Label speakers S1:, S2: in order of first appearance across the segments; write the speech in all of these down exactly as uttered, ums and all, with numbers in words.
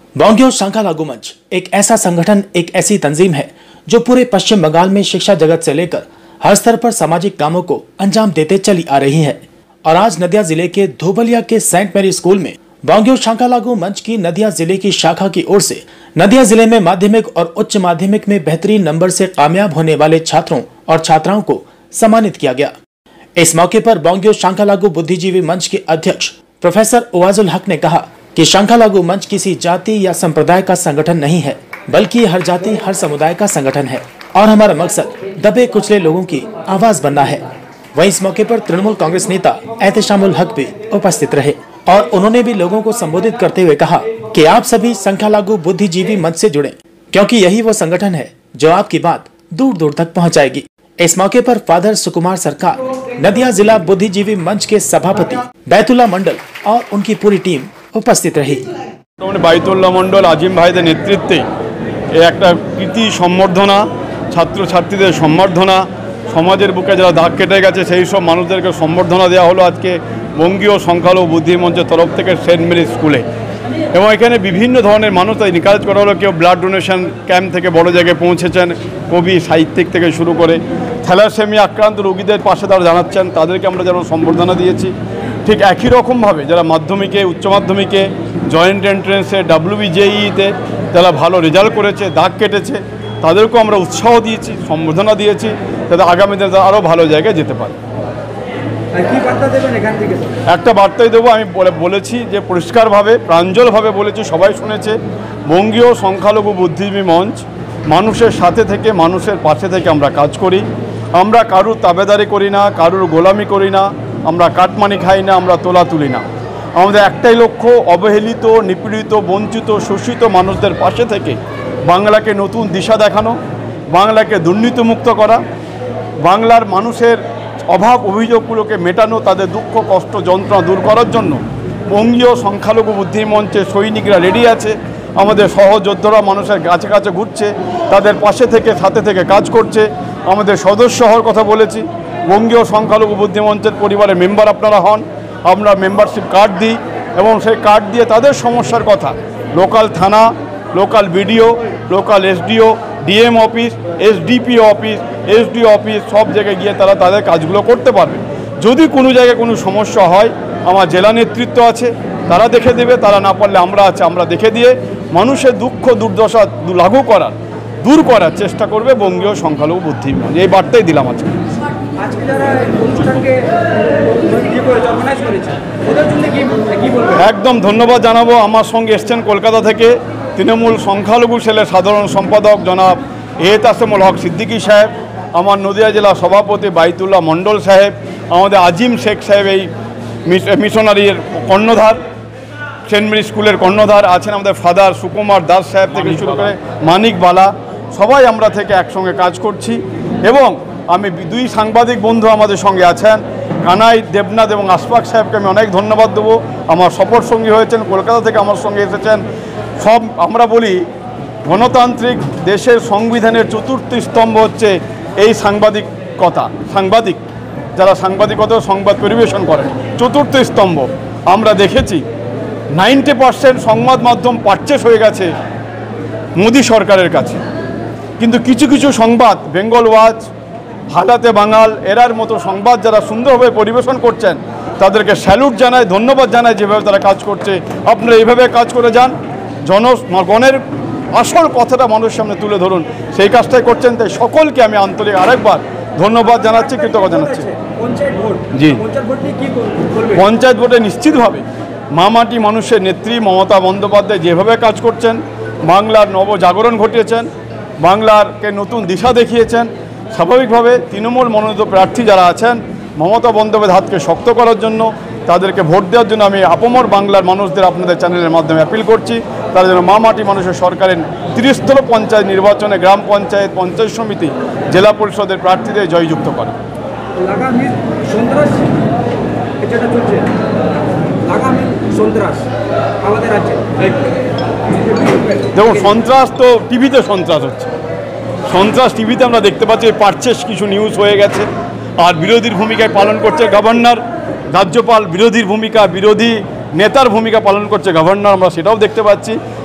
S1: बंगियों संख्यालघु मंच एक ऐसा संगठन, एक ऐसी तंजीम है जो पूरे पश्चिम बंगाल में शिक्षा जगत से लेकर हर स्तर पर सामाजिक कामों को अंजाम देते चली आ रही है। और आज नदिया जिले के धोबलिया के सेंट मैरी स्कूल में बंगियों संख्यालघु मंच की नदिया जिले की शाखा की ओर से नदिया जिले में माध्यमिक और उच्च माध्यमिक में बेहतरीन नंबर से कामयाब होने वाले छात्रों और छात्राओं को सम्मानित किया गया। इस मौके पर बंगियों संख्यालघु बुद्धिजीवी मंच के अध्यक्ष प्रोफेसर उवाजुल हक ने कहा कि संख्यालघु मंच किसी जाति या संप्रदाय का संगठन नहीं है, बल्कि हर जाति हर समुदाय का संगठन है और हमारा मकसद दबे कुचले लोगों की आवाज बनना है। वहीं इस मौके पर तृणमूल कांग्रेस नेता एहतेशामुल हक भी उपस्थित रहे और उन्होंने भी लोगों को संबोधित करते हुए कहा कि आप सभी संख्यालघु बुद्धिजीवी मंच से जुड़े, क्योंकि यही वो संगठन है जो आपकी बात दूर दूर तक पहुंचाएगी। इस मौके पर फादर सुकुमार सरकार, नदिया जिला बुद्धिजीवी मंच के सभापति बैतुल्ला मंडल और उनकी पूरी टीम उपस्थित रही।
S2: बैतुल्ला मंडल আজিম ভাইদের নেতৃত্বে এই একটা কৃতি সম্বর্ধনা, ছাত্র ছাত্রীদের সম্বর্ধনা, সমাজের বুকে যারা দাগ কেটে গেছে সেই সব মানুষদেরকে সম্বর্ধনা দেওয়া হলো আজকে বঙ্গীয় সংখ্যালঘু বুদ্ধি মঞ্চের তরফ থেকে সেন্ট মেরি স্কুলে। এবং এখানে বিভিন্ন ধরনের মানুষ তাই নিকাজ করা হলো। কেউ ব্লাড ডোনেশন ক্যাম্প থেকে বড় জায়গায় পৌঁছেছেন, কবি সাহিত্যিক থেকে শুরু করে থ্যালাসেমিয়া আক্রান্ত রোগীদের পাশে তারা জানাচ্ছেন, তাদেরকে আমরা যেন সম্বর্ধনা দিয়েছি। ঠিক একই রকমভাবে যারা মাধ্যমিকে, উচ্চ মাধ্যমিকে, জয়েন্ট এন্ট্রেন্সে, ডাব্লিউবিজেইতে যারা ভালো রেজাল্ট করেছে, দাগ কেটেছে, তাদেরকেও আমরা উৎসাহ দিয়েছি, সম্বর্ধনা দিয়েছি, যাতে আগামী দিনে তারা আরও ভালো জায়গায় যেতে পারে। একটা বার্তাই দেবো, আমি বলেছি যে পরিষ্কারভাবে প্রাঞ্জলভাবে বলেছি, সবাই শুনেছে, বঙ্গীয় সংখ্যালঘু বুদ্ধিজীবী মঞ্চ মানুষের সাথে থেকে মানুষের পাশে থেকে আমরা কাজ করি। আমরা কারুর তাবেদারি করি না, কারুর গোলামি করি না, আমরা কাটমানি খাই না, আমরা তোলা তুলি না। আমাদের একটাই লক্ষ্য, অবহেলিত, নিপীড়িত, বঞ্চিত, শোষিত মানুষদের পাশে থেকে বাংলাকে নতুন দিশা দেখানো, বাংলাকে দুর্নীতিমুক্ত করা, বাংলার মানুষের অভাব অভিযোগগুলোকে মেটানো, তাদের দুঃখ কষ্ট যন্ত্রণা দূর করার জন্য বঙ্গীয় সংখ্যালঘু বুদ্ধি মঞ্চের সৈনিকরা রেডি আছে। আমাদের সহযোদ্ধারা মানুষের কাছে কাছে ঘুরছে, তাদের পাশে থেকে সাথে থেকে কাজ করছে। আমাদের সদস্য হওয়ার কথা বলেছি, বঙ্গীয় সংখ্যালঘু বুদ্ধি মঞ্চের পরিবারের মেম্বার আপনারা হন, আমরা মেম্বারশিপ কার্ড দিই এবং সেই কার্ড দিয়ে তাদের সমস্যার কথা লোকাল থানা, local BDO, local SDO, DM office, SDPO office, SDO office সব জায়গায় গিয়ে তারা তাদের কাজগুলো করতে পারবে। যদি কোনো জায়গায় কোনো সমস্যা হয়, আমার জেলা নেতৃত্ব আছে, তারা দেখে দেবে, তারা না পারলে আমরা আছে, আমরা দেখে দিয়ে মানুষের দুঃখ দুর্দশা লাঘু করার, দূর করার চেষ্টা করবে বঙ্গীয় সংখ্যালঘু বুদ্ধি মঞ্চ। এই বার্তাই দিলাম আজকে। একদম ধন্যবাদ জানাবো। আমার সঙ্গে এসছেন কলকাতা থেকে তৃণমূল সংখ্যালঘু সেলের সাধারণ সম্পাদক জনাব এহতেশামুল হক সিদ্দিকী সাহেব, আমার নদিয়া জেলা সভাপতি বাইতুল্লা মণ্ডল সাহেব, আমাদের আজিম শেখ সাহেব, এই মিশনারির কর্ণধার, সেন্ট মেরি স্কুলের কর্ণধার আছেন, আমাদের ফাদার সুকুমার দাস সাহেব থেকে শুরু করে মানিক বালা, সবাই আমরা থেকে একসঙ্গে কাজ করছি। এবং আমি দুই সাংবাদিক বন্ধু আমাদের সঙ্গে আছেন, কানাই দেবনাথ এবং আশফাক সাহেবকে আমি অনেক ধন্যবাদ দেবো। আমার সফর সঙ্গী হয়েছেন, কলকাতা থেকে আমার সঙ্গে এসেছেন। সব আমরা বলি গণতান্ত্রিক দেশের সংবিধানের চতুর্থ স্তম্ভ হচ্ছে এই সাংবাদিকতা, সাংবাদিক যারা সাংবাদিকতা সংবাদ পরিবেশন করেন, চতুর্থ স্তম্ভ। আমরা দেখেছি নাইনটি পার্সেন্ট সংবাদ মাধ্যম পারচেস হয়ে গেছে মোদী সরকারের কাছে, কিন্তু কিছু কিছু সংবাদ, বেঙ্গল ওয়াচ, হালাতে বাঙাল, এরার মতো সংবাদ যারা সুন্দরভাবে পরিবেশন করছেন তাদেরকে স্যালুট জানায়, ধন্যবাদ জানায় যেভাবে তারা কাজ করছে। আপনারা এইভাবে কাজ করে যান, জনগণের আসল কথাটা মানুষের সামনে তুলে ধরুন, সেই কাজটাই করছেন। তাই সকলকে আমি আন্তরিক আরেকবার ধন্যবাদ জানাচ্ছি, কৃতজ্ঞতা জানাচ্ছি। জি, পঞ্চায়েত ভোটে নিশ্চিতভাবে মামাটি মানুষের নেত্রী মমতা বন্দ্যোপাধ্যায় যেভাবে কাজ করছেন, বাংলার নবজাগরণ ঘটিয়েছেন, বাংলারকে নতুন দিশা দেখিয়েছেন, স্বাভাবিকভাবে তৃণমূল মনোনীত প্রার্থী যারা আছেন মমতা বন্দ্যোপাধ্যায়ের হাতকে শক্ত করার জন্য, তাদেরকে ভোট দেওয়ার জন্য আমি আপমর বাংলার মানুষদের আপনাদের চ্যানেলের মাধ্যমে অ্যাপিল করছি, তারা যেন মা মাটি মানুষের সরকারের তিরিশতর পঞ্চায়েত নির্বাচনে গ্রাম পঞ্চায়েত, পঞ্চায়েত সমিতি, জেলা পরিষদের প্রার্থীদের জয়যুক্ত করে। দেখুন, সন্ত্রাস তো টিভিতে সন্ত্রাস হচ্ছে, সন্ত্রাস টিভিতে আমরা দেখতে পাচ্ছি, পারচেস কিছু নিউজ হয়ে গেছে। আর বিরোধীর ভূমিকায় পালন করছে গভর্নর, রাজ্যপাল বিরোধীর ভূমিকা, বিরোধী নেতার ভূমিকা পালন করছে গভর্নর, আমরা সেটাও দেখতে পাচ্ছি।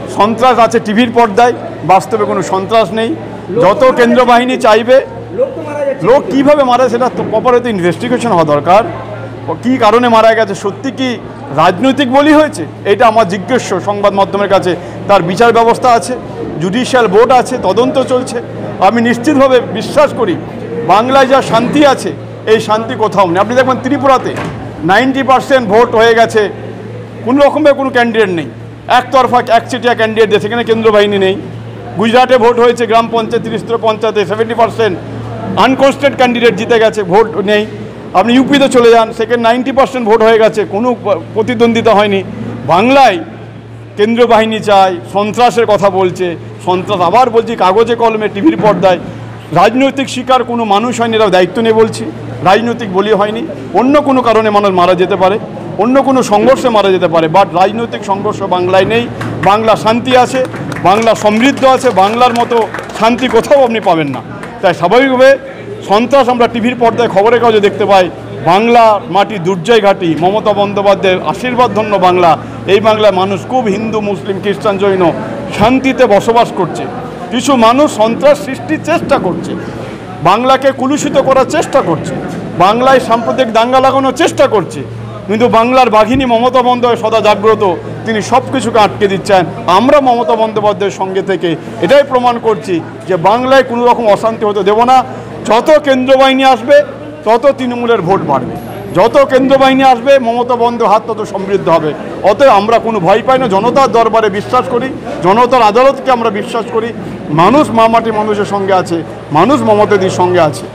S2: সন্ত্রাস আছে টিভির পর্দায়, বাস্তবে কোনো সন্ত্রাস নেই। যত কেন্দ্র বাহিনী চাইবে, লোক কীভাবে মারা সেটা তো প্রপারলি ইনভেস্টিগেশন হওয়া দরকার। কী কারণে মারা গেছে, সত্যি কি রাজনৈতিক বলি হয়েছে, এটা আমার জিজ্ঞাস্য সংবাদ মাধ্যমের কাছে। তার বিচার ব্যবস্থা আছে, জুডিশিয়াল বোর্ড আছে, তদন্ত চলছে। আমি নিশ্চিতভাবে বিশ্বাস করি বাংলায় যা শান্তি আছে এই শান্তি কোথাও নেই। আপনি দেখবেন ত্রিপুরাতে নাইনটি পার্সেন্ট ভোট হয়ে গেছে, কোনো রকমের কোনো ক্যান্ডিডেট নেই, একতরফা একচেটিয়া ক্যান্ডিডেট, সেখানে কেন্দ্র বাহিনী নেই। গুজরাটে ভোট হয়েছে গ্রাম পঞ্চায়েত, তিরিশটা পঞ্চায়েতে সেভেন্টি পার্সেন্ট আনকনস্টেড ক্যান্ডিডেট জিতে গেছে, ভোট নেই। আপনি ইউপিতে চলে যান, সেখানে নাইনটি পার্সেন্ট ভোট হয়ে গেছে, কোনো প্রতিদ্বন্দ্বিতা হয়নি। বাংলায় কেন্দ্র বাহিনী চায়, সন্ত্রাসের কথা বলছে, সন্ত্রাস আবার বলছি কাগজে কলমে টিভির পর্দায়। রাজনৈতিক শিকার কোনো মানুষ হয়নি, এরা দায়িত্ব নিয়ে বলছি, রাজনৈতিক বলি হয়নি। অন্য কোনো কারণে মানুষ মারা যেতে পারে, অন্য কোনো সংঘর্ষে মারা যেতে পারে, বাট রাজনৈতিক সংঘর্ষ বাংলায় নেই। বাংলা শান্তি আছে, বাংলা সমৃদ্ধ আছে, বাংলার মতো শান্তি কোথাও আপনি পাবেন না। তাই স্বাভাবিকভাবে সন্ত্রাস আমরা টিভির পর্দায় খবরের কাগজে দেখতে পাই। বাংলা মাটি দুর্জয় ঘাটি, মমতা বন্দ্যোপাধ্যায়ের আশীর্বাদ ধন্য বাংলা। এই বাংলায় মানুষ খুব হিন্দু, মুসলিম, খ্রিস্টান, জৈন শান্তিতে বসবাস করছে। কিছু মানুষ সন্ত্রাস সৃষ্টির চেষ্টা করছে, বাংলাকে কুলুষিত করার চেষ্টা করছে, বাংলায় সাম্প্রদায়িক দাঙ্গা লাগানোর চেষ্টা করছে। কিন্তু বাংলার বাঘিনী মমতা বন্দ্যোপাধ্যায় সদা জাগ্রত, তিনি সব কিছুকে আটকে দিচ্ছেন। আমরা মমতা বন্দ্যোপাধ্যায়ের সঙ্গে থেকে এটাই প্রমাণ করছি যে বাংলায় কোনো রকম অশান্তি হতে দেব না। যত কেন্দ্র বাহিনী আসবে তত তৃণমূলের ভোট বাড়বে, যত কেন্দ্র বাহিনী আসবে মমতা বন্দ্যোপাধ্যায়ের হাত তত সমৃদ্ধ হবে। অতএব আমরা কোনো ভয় পাই না, জনতার দরবারে বিশ্বাস করি, জনতার আদালতকে আমরা বিশ্বাস করি। মানুষ মামাটি মানুষের সঙ্গে আছে, মানুষ মমতাদির সঙ্গে আছে।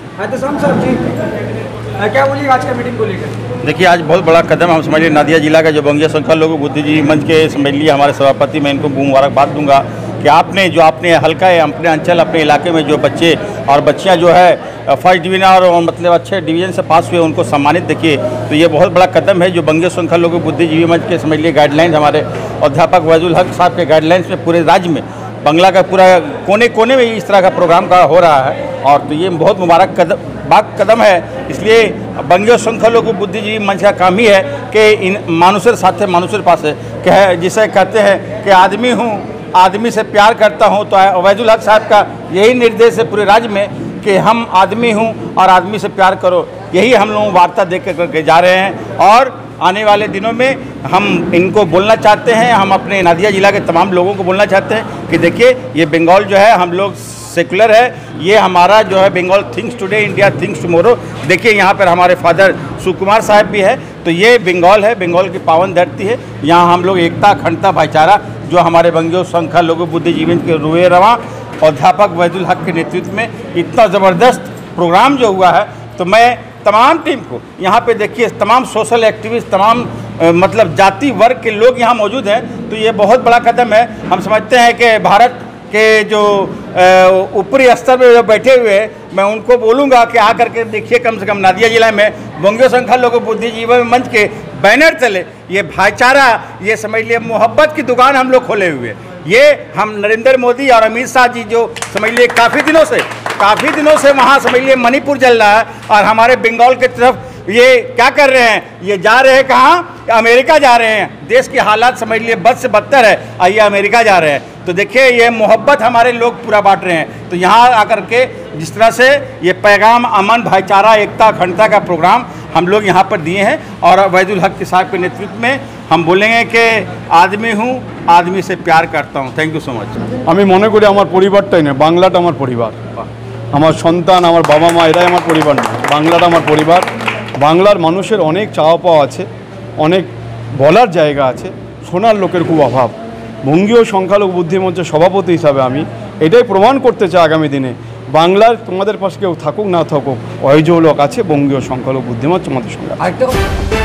S3: क्या बोलिएगा आज का मीटिंग को लेकर?
S4: देखिए, आज बहुत बड़ा कदम हम समझ लिए नदिया जिला का जो बंगिया संख्या लोग बुद्धिजीवी मंच के समझ लिए हमारे सभापति, मैं इनको मुबारकबाद दूंगा कि आपने जो आपने हल्का है अपने अंचल अपने इलाके में जो बच्चे और बच्चियां जो है फर्स्ट डिवीजन और मतलब अच्छे डिवीजन से पास हुए उनको सम्मानित देखिए, तो ये बहुत बड़ा कदम है जो बंगिया संख्या लोग बुद्धिजीवी मंच के समझ लिए गाइडलाइंस हमारे अध्यापक वैजुल हक साहब के गाइडलाइंस में पूरे राज्य में बंगला का पूरा कोने कोने में इस तरह का प्रोग्राम का हो रहा है। और तो ये बहुत मुबारक कदम बाग कदम है। इसलिए बंगिया संख्या लोग बुद्धिजीवी मंच का काम ही है कि इन मानुषर साथ मानुषर पास है कि जिसे कहते हैं कि आदमी हूँ, आदमी से प्यार करता हूँ। तो वैजुल हक साहब का यही निर्देश है पूरे राज्य में कि हम आदमी हूँ और आदमी से प्यार करो। यही हम लोग वार्ता दे करके जा रहे हैं और आने वाले दिनों में हम इनको बोलना चाहते हैं, हम अपने नदिया जिला के तमाम लोगों को बोलना चाहते हैं कि देखिए ये बंगाल जो है हम लोग सेकुलर है, ये हमारा जो है Bengal thinks today India thinks tomorrow. देखिए यहाँ पर हमारे फादर सुकुमार साहब भी है, तो ये बंगाल है, बंगाल की पावन धरती है। यहाँ हम लोग एकता अखंडता भाईचारा जो हमारे बंगिया संख्या लोग बुद्धिजीवी के रुए रवा अध्यापक वैजुल हक के नेतृत्व में इतना ज़बरदस्त प्रोग्राम जो हुआ है, तो मैं तमाम टीम को यहाँ पे देखिए तमाम सोशल एक्टिविस्ट तमाम आ, मतलब जाति वर्ग के लोग यहाँ मौजूद हैं, तो ये बहुत बड़ा कदम है। हम समझते हैं कि भारत के जो ऊपरी स्तर पर जो बैठे हुए हैं, मैं उनको बोलूँगा कि आकर के देखिए कम से कम नदिया जिला में बंगिया संख्या लोग बुद्धिजीवी मंच के बैनर चले, ये भाईचारा, ये समझ लिए मोहब्बत की दुकान हम लोग खोले हुए हैं। ये हम नरेंद्र मोदी और अमित शाह जी जो समझ लिए काफ़ी दिनों से काफ़ी दिनों से वहाँ समझ लिए मणिपुर चल रहा है और हमारे बंगाल की तरफ ये क्या कर रहे हैं, ये जा रहे हैं कहाँ, अमेरिका जा रहे हैं। देश की हालात समझ लिए बद से बदतर है और ये अमेरिका जा रहे हैं। तो देखिए ये मोहब्बत हमारे लोग पूरा बांट रहे हैं। तो यहाँ आकर के जिस तरह से ये पैगाम अमन भाईचारा एकता अखंडता का प्रोग्राम हम लोग यहाँ पर दिए हैं और वैजुल हक साहब के नेतृत्व में हम बोलेंगे कि आदमी हूँ, आदमी से प्यार करता हूँ। Thank you so much.
S2: আমি মনে করি আমার পরিবারটাই না, বাংলাটা আমার পরিবার, আমার সন্তান আমার বাবা মা এরাই আমার পরিবার না, বাংলাটা আমার পরিবার। বাংলার মানুষের অনেক চাওয়া পাওয়া আছে, অনেক বলার জায়গা আছে, শোনার লোকের খুব অভাব। বঙ্গীয় সংখ্যালঘু বুদ্ধিমঞ্চের সভাপতি হিসাবে আমি এটাই প্রমাণ করতে চাই আগামী দিনে বাংলার তোমাদের পাশে কেউ থাকুক না থাকুক, অয়জোলোক আছে বঙ্গীয় সংখ্যালঘু বুদ্ধিমঞ্চ আমাদের সঙ্গে।